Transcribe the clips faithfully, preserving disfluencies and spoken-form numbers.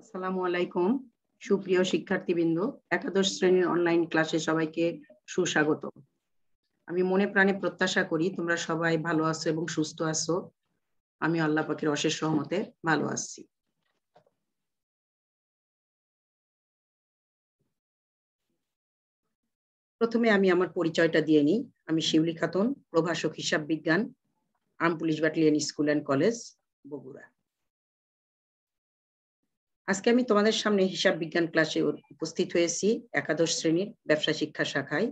আসসালামু আলাইকুম সুপ্রিয় শিক্ষার্থীবৃন্দ, একাদশ শ্রেণীর অনলাইন ক্লাসে সবাইকে সুস্বাগত। আমি মনে প্রাণে প্রত্যাশা করি তোমরা সবাই ভালো আছো এবং সুস্থ আছো। আমি আল্লাহ পাকের অশেষ রহমতে ভালো আছি। প্রথমে আমি আমার পরিচয়টা দিয়ে নিই। আমি শিউলি খাতুন, প্রভাষক হিসাব বিজ্ঞান, arm police battalion school and college, Bogura. আজকে আমি তোমাদের সামনে হিসাব বিজ্ঞান ক্লাসে উপস্থিত হয়েছি একাদশ শ্রেণীর ব্যবসা শিক্ষা শাখায়।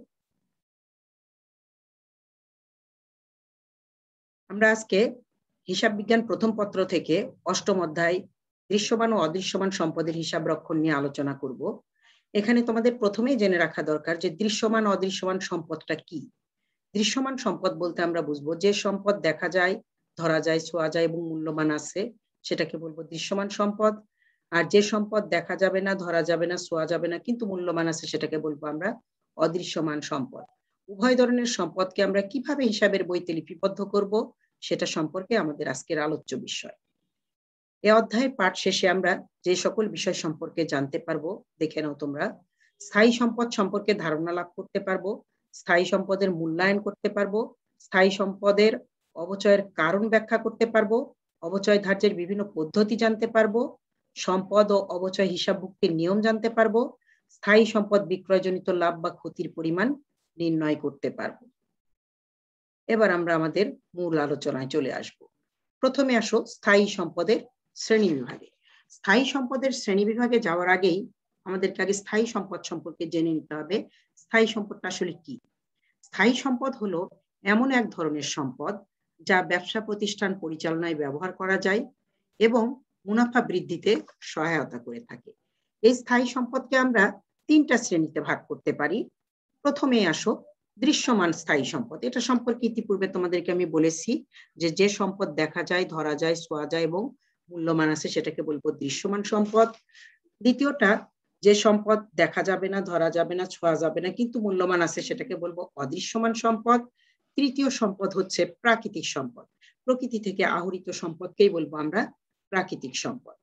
আমরা আজকে হিসাব বিজ্ঞান প্রথম পত্র থেকে অষ্টম অধ্যায় দৃশ্যমান ও অদৃশ্যমান সম্পদের হিসাব রক্ষণ নিয়ে আলোচনা করব। এখানে তোমাদের প্রথমেই জেনে রাখা দরকার যে দৃশ্যমান অদৃশ্যমান সম্পদটা কি। দৃশ্যমান সম্পদ বলতে আমরা বুঝবো যে সম্পদ দেখা যায়, ধরা যায়, ছোঁয়া যায় এবং মূল্যবান আছে, সেটাকে বলবো দৃশ্যমান সম্পদ। আর যে সম্পদ দেখা যাবে না, ধরা যাবে না, ছোঁয়া যাবে না কিন্তু মূল্যবান আছে, সেটাকে বলবো আমরা অদৃশ্যমান সম্পদ। উভয় ধরনের সম্পদকে আমরা কিভাবে হিসাবের বইতে লিপিবদ্ধ করব সেটা সম্পর্কে আমাদের আজকের আলোচ্য বিষয়। এই অধ্যায়ের পাঠ শেষে আমরা যে সকল বিষয় সম্পর্কে জানতে পারবো দেখে নাও তোমরা। স্থায়ী সম্পদ সম্পর্কে ধারণা লাভ করতে পারবো, স্থায়ী সম্পদের মূল্যায়ন করতে পারবো, স্থায়ী সম্পদের অবচয়ের কারণ ব্যাখ্যা করতে পারবো, অবচয় ধার্যের বিভিন্ন পদ্ধতি জানতে পারবো, সম্পদ ও অবচয় হিসাবভুক্তির নিয়ম জানতে পারবো, স্থায়ী সম্পদ বিক্রয়জনিত লাভ বা ক্ষতির পরিমাণ নির্ণয় করতে পারবো। এবার আমরা আমাদের মূল আলোচনায় চলে আসব। প্রথমে আসো স্থায়ী সম্পদের শ্রেণী বিভাগে। স্থায়ী সম্পদের শ্রেণী বিভাগে যাওয়ার আগেই আমাদেরকে আগে স্থায়ী সম্পদ সম্পর্কে জেনে নিতে হবে। স্থায়ী সম্পদটা আসলে কি? স্থায়ী সম্পদ হলো এমন এক ধরনের সম্পদ যা ব্যবসা প্রতিষ্ঠান পরিচালনায় ব্যবহার করা যায় এবং মুনাফা বৃদ্ধিতে সহায়তা করে থাকে। এই স্থায়ী সম্পদকে আমরা তিনটা শ্রেণীতে ভাগ করতে পারি। প্রথমে আসো দৃশ্যমান স্থায়ী সম্পদ। এটা সম্পর্কে ইতিপূর্বে তোমাদেরকে আমি বলেছি যে যে সম্পদ দেখা যায়, ধরা যায়, ছোঁয়া যায় এবং মূল্যমান আছে সেটাকে বলবো দৃশ্যমান সম্পদ। দ্বিতীয়টা, যে সম্পদ দেখা যাবে না, ধরা যাবে না, ছোঁয়া যাবে না কিন্তু মূল্যমান আছে সেটাকে বলবো অদৃশ্যমান সম্পদ। তৃতীয় সম্পদ হচ্ছে প্রাকৃতিক সম্পদ। প্রকৃতি থেকে আহরিত সম্পদকেই বলবো আমরা প্রাকৃতিক সম্পদ।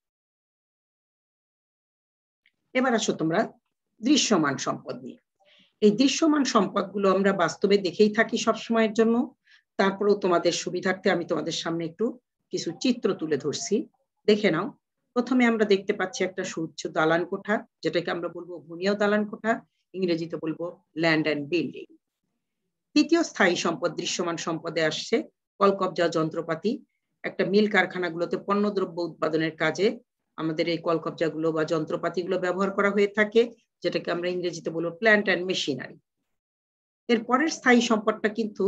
এবার আসো তোমরা দৃশ্যমান সম্পদ নিয়ে। এই দৃশ্যমান সম্পদগুলো আমরা বাস্তবে দেখেই থাকি সবসময়ের জন্য। তারপরেও তোমাদের সুবিধার্থে আমি তোমাদের সামনে একটু কিছু চিত্র তুলে ধরছি, দেখে নাও। প্রথমে আমরা দেখতে পাচ্ছি একটা সুউচ্চ দালান কোঠা, যেটাকে আমরা বলবো ভূমিও দালান কোঠা, ইংরেজিতে বলবো ল্যান্ড অ্যান্ড বিল্ডিং। দ্বিতীয় স্থায়ী সম্পদ দৃশ্যমান সম্পদে আসছে কলকবজা যন্ত্রপাতি। একটা মিল কারখানাগুলোতে পণ্যদ্রব্য উৎপাদনের কাজে আমাদের এই কলকবজাগুলো বা যন্ত্রপাতিগুলো ব্যবহার করা হয়ে থাকে, যেটাকে আমরা ইংরেজিতে বলবো প্ল্যান্ট অ্যান্ড মেশিনারি। এর পরের স্থায়ী সম্পদটা কিন্তু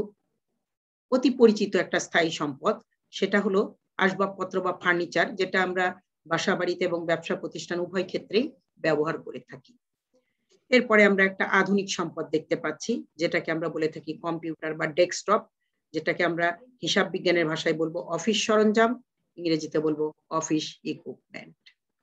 অতি পরিচিত একটা স্থায়ী সম্পদ, সেটা হলো আসবাবপত্র বা ফার্নিচার, যেটা আমরা বাসা বাড়িতে এবং ব্যবসা প্রতিষ্ঠান উভয় ক্ষেত্রেই ব্যবহার করে থাকি। এরপরে আমরা একটা আধুনিক সম্পদ দেখতে পাচ্ছি, যেটাকে আমরা বলে থাকি কম্পিউটার বা ডেস্কটপ, যেটাকে আমরা হিসাব বিজ্ঞানের ভাষায় বলবো অফিস সরঞ্জাম, ইংরেজিতে বলবো অফিস ইকুইপমেন্ট।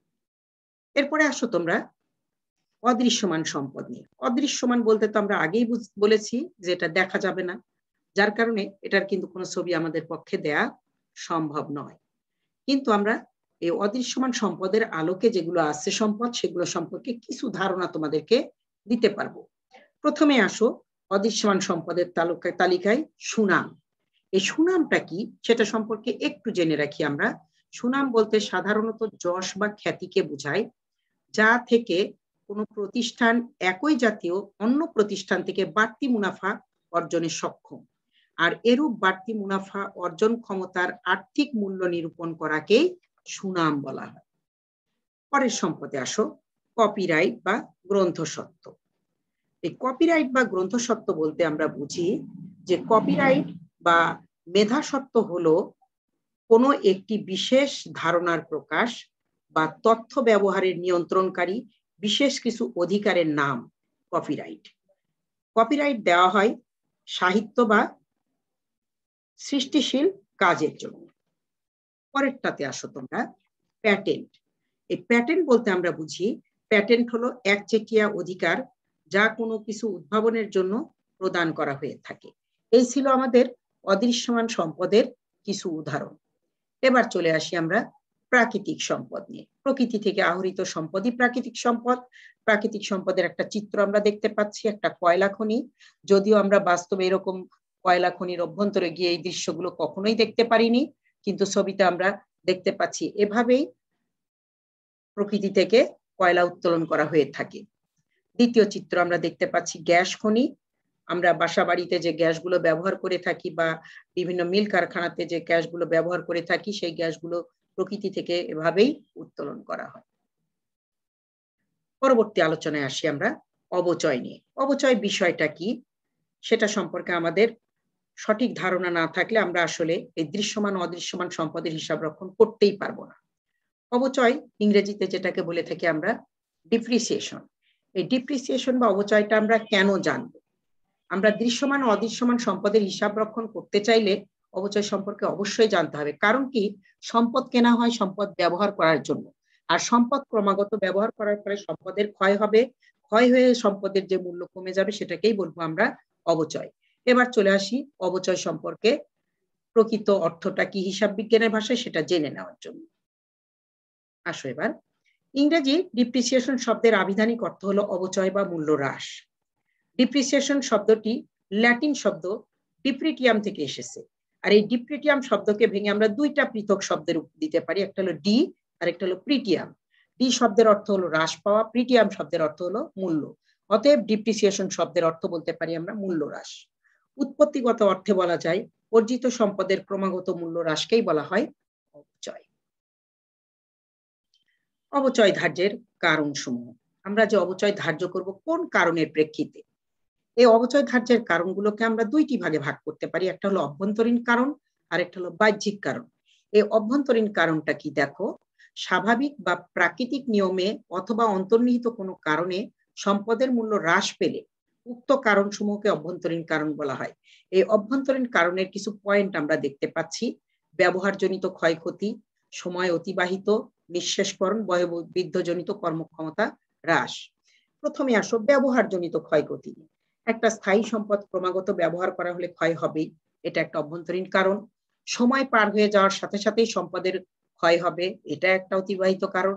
এরপরে আসো তোমরা অদৃশ্যমান সম্পদ নিয়ে। অদৃশ্যমান বলতে তো আমরা আগেই বলেছি যে এটা দেখা যাবে না, যার কারণে এটার কিন্তু কোনো ছবি আমাদের পক্ষে দেয়া সম্ভব নয়। কিন্তু আমরা এই অদৃশ্যমান সম্পদের আলোকে যেগুলো আছে সম্পদ, সেগুলো সম্পর্কে কিছু ধারণা তোমাদেরকে দিতে পারবো। প্রথমে আসো অদৃশ্যমান সম্পদের তালিকায় সুনাম। এই সুনামটা কি সেটা সম্পর্কে একটু জেনে রাখি আমরা। সুনাম বলতে সাধারণত যশ বা খ্যাতিকে বোঝায়, যা থেকে কোনো প্রতিষ্ঠান একই জাতীয় অন্য প্রতিষ্ঠান থেকে বাড়তি মুনাফা অর্জনে সক্ষম। আর এরূপ বাড়তি মুনাফা অর্জন ক্ষমতার আর্থিক মূল্য নিরূপণ করাকেই সুনাম বলা হয়। পরের সম্পদে আসো কপিরাইট বা গ্রন্থস্বত্ব। এই কপিরাইট বা গ্রন্থস্বত্ব বলতে আমরা বুঝি যে কপিরাইট বা মেধাস্বত্ব হলো কোনো একটি বিশেষ ধারণার প্রকাশ বা তথ্য ব্যবহারের নিয়ন্ত্রণকারী বিশেষ কিছু অধিকারের নাম কপিরাইট। কপিরাইট দেওয়া হয় সাহিত্য বা সৃষ্টিশীল কাজের জন্য। পরেরটাতে আসো তোমরা প্যাটেন্ট। এই প্যাটেন্ট বলতে আমরা বুঝি প্যাটেন্ট হলো একচেটিয়া অধিকার যা কোনো কিছু উদ্ভাবনের জন্য প্রদান করা হয়ে থাকে। এই ছিল আমাদের অদৃশ্যমান সম্পদের কিছু উদাহরণ। এবার চলে আসি আমরা প্রাকৃতিক সম্পদ নিয়ে। প্রকৃতি থেকে আহরিত সম্পদই প্রাকৃতিক সম্পদ। প্রাকৃতিক সম্পদের একটা চিত্র আমরা দেখতে পাচ্ছি, একটা কয়লা খনি। যদিও আমরা বাস্তবে এরকম কয়লা খনির অভ্যন্তরে গিয়ে এই দৃশ্যগুলো কখনোই দেখতে পারিনি, কিন্তু ছবিতে আমরা দেখতে পাচ্ছি এভাবেই প্রকৃতি থেকে কয়লা উত্তোলন করা হয়ে থাকে। দ্বিতীয় চিত্র আমরা দেখতে পাচ্ছি গ্যাস খনি। আমরা বাসা বাড়িতে যে গ্যাসগুলো ব্যবহার করে থাকি বা বিভিন্ন মিল কারখানাতে যে গ্যাসগুলো ব্যবহার করে থাকি, সেই গ্যাসগুলো প্রকৃতি থেকে এভাবেই উত্তোলন করা হয়। পরবর্তী আলোচনায় আসি আমরা অবচয় নিয়ে। অবচয় বিষয়টা কি সেটা সম্পর্কে আমাদের সঠিক ধারণা না থাকলে আমরা আসলে এই দৃশ্যমান অদৃশ্যমান সম্পদের হিসাব রক্ষণ করতেই পারবো না। অবচয় ইংরেজিতে যেটাকে বলে থাকি আমরা ডিপ্রিসিয়েশন। এই ডিপ্রিসিয়েশন বা অবচয়টা আমরা কেন জানব? আমরা দৃশ্যমান ও অদৃশ্যমান সম্পদের হিসাব রক্ষণ করতে চাইলে অবচয় সম্পর্কে অবশ্যই জানতে হবে। কারণ কি, সম্পদ কেনা হয় সম্পদ ব্যবহার করার জন্য, আর সম্পদ ক্রমাগত ব্যবহার করার পরে সম্পদের ক্ষয় হবে। ক্ষয় হয়ে সম্পদের যে মূল্য কমে যাবে সেটাকেই বলবো আমরা অবচয়। এবার চলে আসি অবচয় সম্পর্কে প্রকৃত অর্থটা কি হিসাব বিজ্ঞানের ভাষায় সেটা জেনে নেওয়ার জন্য। আসো এবার ইংরেজি ডিপ্রিসিয়েশন শব্দের আবিধানিক অর্থ হলো অবচয় বা মূল্য হ্রাস। ডিপ্রিসিয়েশন শব্দটি ল্যাটিন শব্দ ডিপ্রিটিয়াম থেকে এসেছে। আর এই ডিপ্রিটিয়াম শব্দকে ভেঙে আমরা দুইটা পৃথক শব্দের দিতে পারি, একটা হলো ডি আর একটা হলো প্রিটিয়াম। ডি শব্দের অর্থ হলো হ্রাস পাওয়া, প্রিটিয়াম শব্দের অর্থ হলো মূল্য। অতএব ডিপ্রিসিয়েশন শব্দের অর্থ বলতে পারি আমরা মূল্য হ্রাস। উৎপত্তিগত অর্থে বলা যায় অর্জিত সম্পদের ক্রমাগত মূল্য হ্রাসকেই বলা হয় অবচয়। অবচয় ধার্যের কারণ সমূহ। আমরা যে অবচয় ধার্য করব কোন কারণের প্রেক্ষিতে, এই অবচয় ধার্যের কারণগুলোকে আমরা দুইটি ভাগে ভাগ করতে পারি, একটা হলো অভ্যন্তরীণ কারণ আর একটা হলো বাহ্যিক কারণ। এই অভ্যন্তরীণ কারণটা কি, দেখো, স্বাভাবিক বা প্রাকৃতিক নিয়মে অথবা অন্তর্নিহিত কোনো কারণে সম্পদের মূল্য হ্রাস পেলে উক্ত কারণসমূহকে অভ্যন্তরীণ কারণ বলা হয়। এই অভ্যন্তরীণ কারণের কিছু পয়েন্ট আমরা দেখতে পাচ্ছি: ব্যবহারজনিত ক্ষয়ক্ষতি, সময় অতিবাহিত, নিঃশেষকরণ, বয়োবৃদ্ধজনিত কর্মক্ষমতা হ্রাস। প্রথমে আসো ব্যবহারজনিত ক্ষয়ক্ষতি। একটা স্থায়ী সম্পদ ক্রমাগত ব্যবহার করা হলে ক্ষয় হবেই, এটা একটা অভ্যন্তরীণ কারণ। সময় পার হয়ে যাওয়ার সাথে সাথেই সম্পদের ক্ষয় হবে, এটা একটা অতিবাহিত কারণ।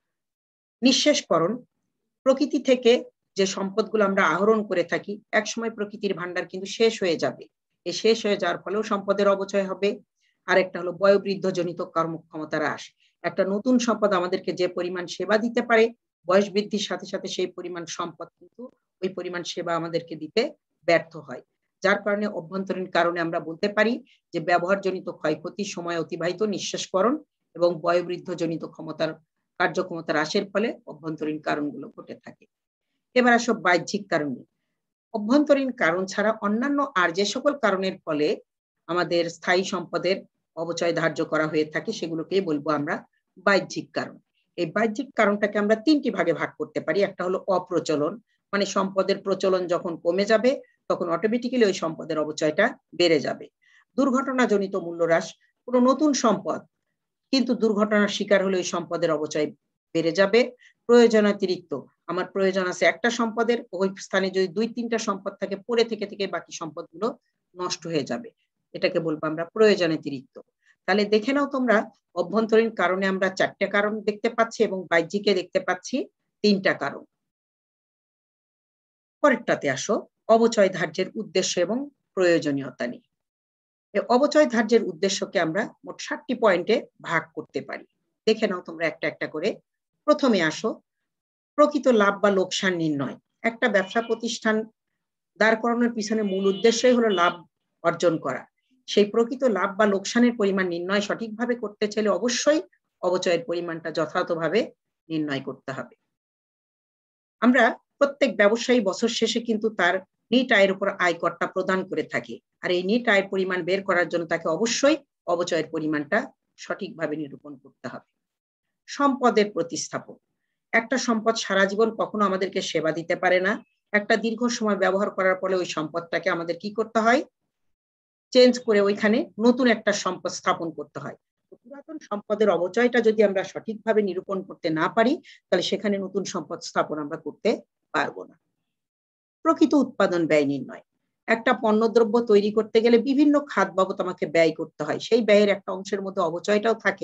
নিঃশেষকরণ, প্রকৃতি থেকে যে সম্পদগুলো আমরা আহরণ করে থাকি একসময় প্রকৃতির ভান্ডার কিন্তু শেষ হয়ে যাবে, এই শেষ হয়ে যাওয়ার ফলেও সম্পদের অবচয় হবে। আর একটা হলো বয়োবৃদ্ধজনিত কর্মক্ষমতা হ্রাস। একটা নতুন সম্পদ আমাদেরকে যে পরিমাণ সেবা দিতে পারে, বয়স বৃদ্ধির সাথে সাথে সেই পরিমাণ সম্পদ কিন্তু ওই পরিমাণ সেবা আমাদেরকে দিতে ব্যর্থ হয়। যার কারণে অভ্যন্তরীণ কারণে আমরা বলতে পারি যে ব্যবহারজনিত ক্ষয়ক্ষতি, সময় অতিবাহিত, নিঃশেষকরণ এবং বয়োবৃদ্ধজনিত ক্ষমতার কার্যক্ষমতা হ্রাসের ফলে অভ্যন্তরীণ কারণগুলো ঘটে থাকে। এবার আসো বাহ্যিক কারণে। অভ্যন্তরীণ কারণ ছাড়া অন্যান্য আর যে সকল কারণের ফলে আমাদের স্থায়ী সম্পদের অবচয় ধার্য করা হয়ে থাকে সেগুলোকেই বলবো আমরা বাহ্যিক কারণ। এই বাহ্যিক কারণটাকে আমরা তিনটি ভাগে ভাগ করতে পারি। একটা হলো অপ্রচলন, মানে সম্পদের প্রচলন যখন কমে যাবে তখন অটোমেটিক্যালি ওই সম্পদের অবচয়টা বেড়ে যাবে। দুর্ঘটনাজনিত মূল্য হ্রাস, কোনো নতুন সম্পদ কিন্তু দুর্ঘটনার শিকার হলে ওই সম্পদের অবচয় বেড়ে যাবে। প্রয়োজনাতিরিক্ত, আমার প্রয়োজন আছে একটা সম্পদের, ওই স্থানে যদি দুই তিনটা সম্পদ থাকে পড়ে থেকে থেকে বাকি সম্পদগুলো নষ্ট হয়ে যাবে, এটাকে বলবো আমরা প্রয়োজনাতিরিক্ত। তাহলে দেখে নাও তোমরা, অভ্যন্তরীণ কারণে আমরা চারটা কারণ দেখতে পাচ্ছি এবং বাহ্যিকে দেখতে পাচ্ছি তিনটা কারণ। পরেরটাতে আসো অবচয় ধার্যের উদ্দেশ্য এবং প্রয়োজনীয়তা নিয়ে। অবচয় ধার্যের উদ্দেশ্যকে আমরা মোট সাতটি পয়েন্টে ভাগ করতে পারি, দেখে নাও তোমরা একটা একটা করে। প্রথমে আসো প্রকৃত লাভ বা লোকসান নির্ণয়। একটা ব্যবসা প্রতিষ্ঠান দাঁড় করানোর পিছনে মূল উদ্দেশ্যই হলো লাভ অর্জন করা। সেই প্রকৃত লাভ বা লোকসানের পরিমাণ নির্ণয় সঠিকভাবে করতে চাইলে অবশ্যই অবচয়ের পরিমাণটা যথাযথভাবে নির্ণয় করতে হবে। আমরা প্রত্যেক ব্যবসায়ী বছর শেষে কিন্তু তার নিট আয়ের উপর আয়করটা প্রদান করে থাকে, আর এই নিট আয়ের পরিমাণ বের করার জন্য তাকে অবশ্যই অবচয়ের পরিমাণটা সঠিকভাবে নিরূপণ করতে হবে। সম্পদের প্রতিস্থাপন। একটা সম্পদ সারা জীবন কখনো আমাদেরকে সেবা দিতে পারে না, একটা দীর্ঘ সময় ব্যবহার করার পরে ওই সম্পদটাকে আমাদের কি করতে হয়, চেঞ্জ করে ওইখানে নতুন একটা সম্পদ স্থাপন করতে হয়। পুরাতন সম্পদের অবচয়টা যদি আমরা সঠিকভাবে নিরূপণ করতে না পারি তাহলে সেখানে নতুন সম্পদ স্থাপন আমরা করতে পারবো না। প্রকৃত উৎপাদন ব্যয় নির্ণয়। একটা পণ্যদ্রব্য তৈরি করতে গেলে বিভিন্ন খাত বাবদ আমাকে ব্যয় করতে হয়, সেই ব্যয়ের একটা অংশের মধ্যে অবচয়টাও থাকে।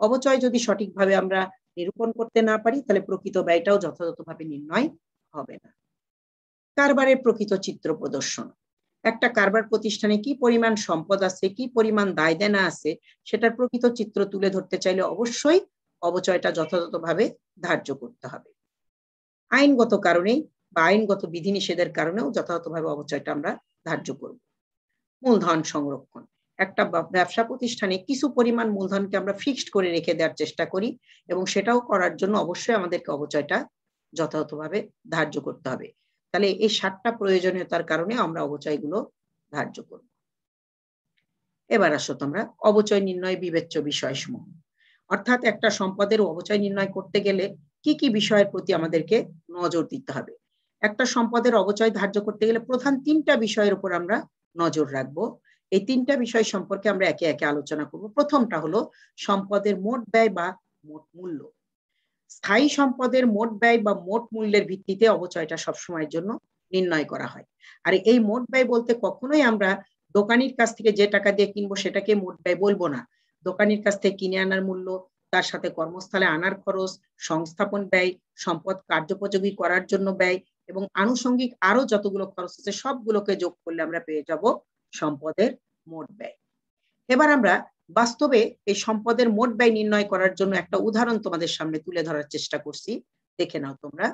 অবচয় যদি সঠিকভাবে আমরা নিরূপণ করতে না পারি তাহলে প্রকৃত ব্যয়টাও যথাযথভাবে নির্ণয় হবে না। কারবারের প্রকৃত চিত্র প্রদর্শন। একটা কারবার প্রতিষ্ঠানে কি পরিমাণ সম্পদ আছে, কি পরিমাণ দায় দেনা আছে, সেটার প্রকৃত চিত্র তুলে ধরতে চাইলে অবশ্যই অবচয়টা যথাযথভাবে ধার্য করতে হবে। আইনগত কারণে বা আইনগত বিধিনিষেধের কারণেও যথাযথভাবে অবচয়টা আমরা ধার্য করব। মূলধন সংরক্ষণ। একটা ব্যবসা প্রতিষ্ঠানে কিছু পরিমাণ মূলধনকে আমরা ফিক্সড করে রেখে দেওয়ার চেষ্টা করি এবং সেটাও করার জন্য অবশ্যই আমাদেরকে অবচয়টা যথাযথভাবে ধার্য করতে হবে। তাহলে এই সাতটা প্রয়োজনীয়তার কারণে আমরা অবচয়গুলো ধার্য করব। এবার আসো তোমরা অবচয় নির্ণয় বিবেচ্য বিষয়সমূহ। অর্থাৎ একটা সম্পদের অবচয় নির্ণয় করতে গেলে কি কি বিষয়ের প্রতি আমাদেরকে নজর দিতে হবে। একটা সম্পদের অবচয় ধার্য করতে গেলে প্রধান তিনটা বিষয়ের উপর আমরা নজর রাখবো। এই তিনটা বিষয় সম্পর্কে আমরা একে একে আলোচনা করব। প্রথমটা হলো সম্পদের মোট ব্যয় বা মোট মূল্য। স্থায়ী সম্পদের মোট ব্যয় বা মোট মূল্যের ভিত্তিতে অবচয়টা সবসময়ের জন্য নির্ণয় করা হয়। আর এই মোট ব্যয় বলতে কখনোই আমরা দোকানির কাছ থেকে যে টাকা দিয়ে কিনবো সেটাকে মোট ব্যয় বলবো না। দোকানির কাছ থেকে কিনে আনার মূল্য, তার সাথে কর্মস্থলে আনার খরচ, সংস্থাপন ব্যয়, সম্পদ কার্যোপযোগী করার জন্য ব্যয় এবং আনুষঙ্গিক আরো যতগুলো খরচ আছে সবগুলোকে যোগ করলে আমরা পেয়ে যাব সম্পদের মোট ব্যয়। এবার আমরা বাস্তবে এই সম্পদের মোট ব্যয় নির্ণয় করার জন্য একটা উদাহরণ তোমাদের সামনে তুলে ধরার চেষ্টা করছি, দেখে নাও তোমরা।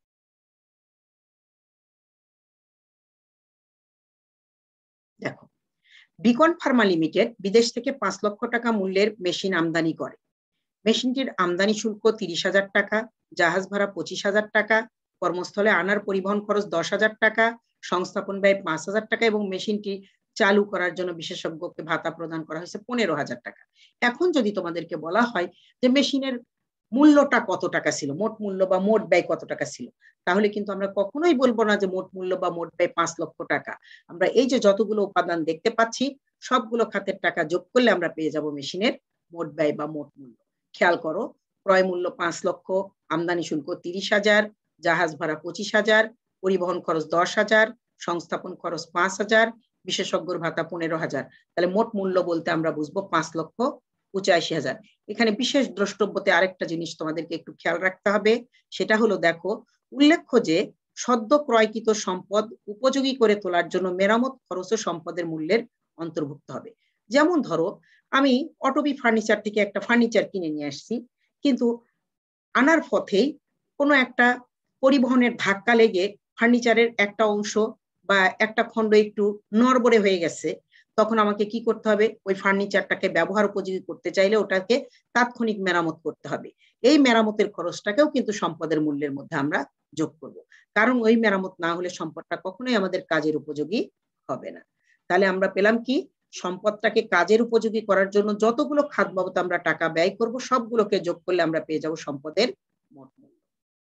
দেখো, বিকন ফার্মা লিমিটেড বিদেশ থেকে পাঁচ লক্ষ টাকা মূল্যের মেশিন আমদানি করে। মেশিনটির আমদানি শুল্ক তিরিশ হাজার টাকা, জাহাজ ভাড়া পঁচিশ হাজার টাকা, কর্মস্থলে আনার পরিবহন খরচ দশ হাজার টাকা, সংস্থাপন ব্যয় পাঁচ হাজার টাকা এবং মেশিনটি চালু করার জন্য বিশেষজ্ঞকে ভাতা প্রদান করা হয়েছে পনেরো হাজার টাকা। এখন যদি তোমাদেরকে বলা হয় যে মেশিনের মূল্যটা কত টাকা ছিল, মোট মূল্য বা মোট ব্যয় কত টাকা ছিল, তাহলে কিন্তু আমরা কখনোই বলবো না যে মোট মূল্য বা মোট ব্যয় পাঁচ লক্ষ টাকা। আমরা এই যে যতগুলো উপাদান দেখতে পাচ্ছি সবগুলো খাতের টাকা যোগ করলে আমরা পেয়ে যাব মেশিনের মোট ব্যয় বা মোট মূল্য। খেয়াল করো, ক্রয় মূল্য পাঁচ লক্ষ, আমদানি শুল্ক তিরিশ হাজার, জাহাজ ভাড়া পঁচিশ হাজার, পরিবহন খরচ দশ হাজার, সংস্থাপন খরচ পাঁচ হাজার, বিশেষজ্ঞর ভাতা পনেরো হাজার। তাহলে মোট মূল্য বলতে আমরা বুঝবো পাঁচ লক্ষ পঁচাশি হাজার। এখানে বিশেষ দ্রষ্টব্যতে আরেকটা জিনিস তোমাদেরকে একটু খেয়াল রাখতে হবে, সেটা হলো দেখো, উল্লেখ্য যে সদ্য ক্রয়কৃত সম্পদ উপযোগী করে তোলার জন্য মেরামত খরচও সম্পদের মূল্যের অন্তর্ভুক্ত হবে। যেমন ধরো, আমি অটোবি ফার্নিচার থেকে একটা ফার্নিচার কিনে নিয়ে আসছি, কিন্তু আনার পথেই কোনো একটা পরিবহনের ধাক্কা লেগে ফার্নিচারের একটা অংশ বা একটা খণ্ড একটু নড়বড়ে হয়ে গেছে, তখন আমাকে কি করতে হবে, ওই ফার্নিচারটাকে ব্যবহার উপযোগী করতে চাইলে ওটাকে তাৎক্ষণিক মেরামত করতে হবে। এই মেরামতের খরচটাকেও কিন্তু সম্পদের মূল্যের মধ্যে আমরা যোগ করব, কারণ ওই মেরামত না হলে সম্পদটা কখনোই আমাদের কাজের উপযোগী হবে না। তাহলে আমরা পেলাম কি, সম্পদটাকে কাজের উপযোগী করার জন্য যতগুলো খাত বাবদ আমরা টাকা ব্যয় করব সবগুলোকে যোগ করলে আমরা পেয়ে যাব সম্পদের মোট মূল্য।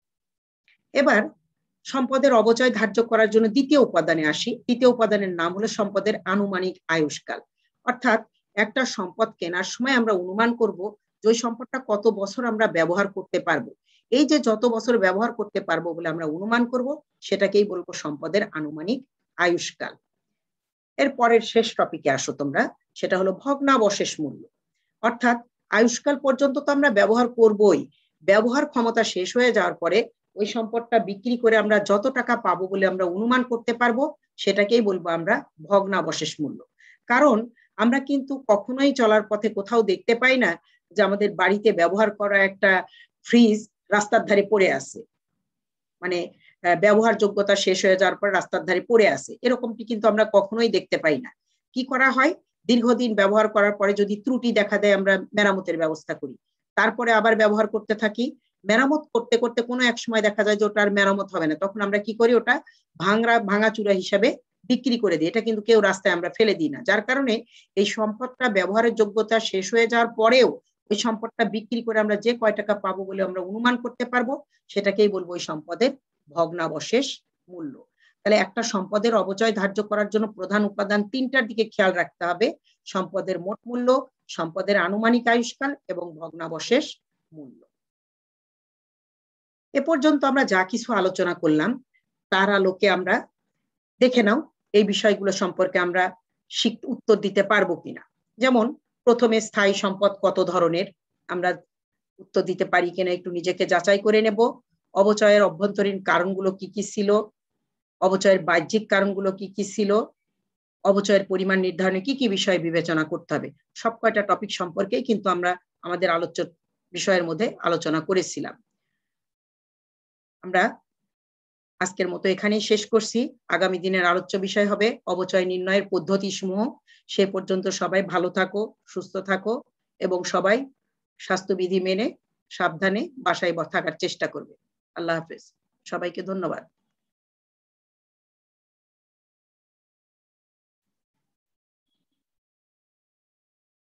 এবার সম্পদের অবচয় ধার্য করার জন্য দ্বিতীয় উপাদানে আসি। দ্বিতীয় উপাদানের নাম হলো সম্পদের আনুমানিক আয়ুষ্কাল। অর্থাৎ একটা সম্পদ কেনার সময় আমরা অনুমান করব যে ওই সম্পদটা কত বছর আমরা ব্যবহার করতে পারবো। এই যে যত বছর ব্যবহার করতে পারবো বলে আমরা অনুমান করব, সেটাকেই বলবো সম্পদের আনুমানিক আয়ুষ্কাল। এর পরের শেষ টপিকে আসো তোমরা, সেটা হলো ভগ্নাবশেষ মূল্য। অর্থাৎ আয়ুষ্কাল পর্যন্ত তো আমরা ব্যবহার করবই, ব্যবহার ক্ষমতা শেষ হয়ে যাওয়ার পরে ওই সম্পদটা বিক্রি করে আমরা যত টাকা পাবো বলে আমরা অনুমান করতে পারবো সেটাকেই বলবো আমরা ভগ্নাবশেষ মূল্য। কারণ আমরা কিন্তু কখনোই চলার পথে কোথাও দেখতে পাই না যে আমাদের বাড়িতে ব্যবহার করা একটা ফ্রিজ রাস্তার ধারে পড়ে আছে, মানে ব্যবহার যোগ্যতা শেষ হয়ে যাওয়ার পর রাস্তার ধারে পড়ে আছে, এরকমটি কিন্তু আমরা কখনোই দেখতে পাই না। কি করা হয়, দীর্ঘদিন ব্যবহার করার পরে যদি ত্রুটি দেখা দেয় আমরা মেরামতের ব্যবস্থা করি, তারপরে আবার ব্যবহার করতে থাকি, মেরামত করতে করতে কোনো এক সময় দেখা যায় যে ওটা আর মেরামত হবে না, তখন আমরা কি করি, ওটা ভাঙা ভাঙাচুরা হিসাবে বিক্রি করে দিই। এটা কিন্তু কেউ রাস্তায় আমরা ফেলে দিই না, যার কারণে এই সম্পদটা ব্যবহারের যোগ্যতা শেষ হয়ে যাওয়ার পরেও ওই সম্পদটা বিক্রি করে আমরা যে কয় টাকা পাবো বলে আমরা অনুমান করতে পারবো সেটাকেই বলবো ওই সম্পদের ভগ্নাবশেষ মূল্য। তাহলে একটা সম্পদের অবচয় ধার্য করার জন্য প্রধান উপাদান তিনটার দিকে খেয়াল রাখতে হবে: সম্পদের মোট মূল্য, সম্পদের আনুমানিক আয়ুষ্কাল এবং ভগ্নাবশেষ মূল্য। এ পর্যন্ত আমরা যা কিছু আলোচনা করলাম তার আলোকে আমরা দেখে নাও এই বিষয়গুলো সম্পর্কে আমরা উত্তর দিতে পারবো কিনা। যেমন প্রথমে স্থায়ী সম্পদ কত ধরনের, আমরা উত্তর দিতে পারি কিনা একটু নিজেকে যাচাই করে নেব। অবচয়ের অভ্যন্তরীণ কারণগুলো কি কি ছিল, অবচয়ের বাহ্যিক কারণগুলো কি কি ছিল, অবচয়ের পরিমাণ নির্ধারণে কি কি বিষয় বিবেচনা করতে হবে, সব কয়টা টপিক সম্পর্কেই কিন্তু আমরা আমাদের আলোচ্য বিষয়ের মধ্যে আলোচনা করেছিলাম। আমরা আজকের মতো এখানেই শেষ করছি। আগামী দিনের আলোচ্য বিষয় হবে অবচয় নির্ণয়ের পদ্ধতি সমূহ। সে পর্যন্ত সবাই ভালো থাকো, সুস্থ থাকো এবং সবাই স্বাস্থ্যবিধি মেনে সাবধানে বাসায় থাকার চেষ্টা করবে। আল্লাহ হাফেজ, সবাইকে ধন্যবাদ।